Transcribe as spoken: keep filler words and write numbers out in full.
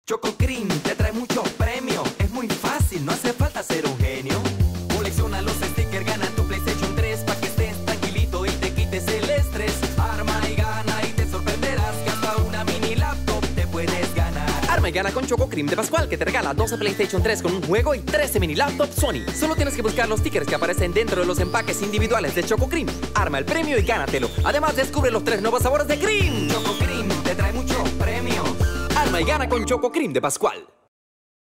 Choco Cream te trae muchos premios. Es muy fácil, no hace falta ser un genio. Colecciona los stickers, gana tu PlayStation tres pa' que estés tranquilito y te quites el estrés. Arma y gana y te sorprenderás que hasta una mini laptop te puedes ganar. Arma y gana con Choco Cream de Pascual, que te regala doce PlayStation tres con un juego y trece mini laptops Sony. Solo tienes que buscar los stickers que aparecen dentro de los empaques individuales de Choco Cream. Arma el premio y gánatelo. Además, descubre los tres nuevos sabores de Cream. Choco Cream te trae muchos premios. Arma y gana con Choco Cream de Pascual.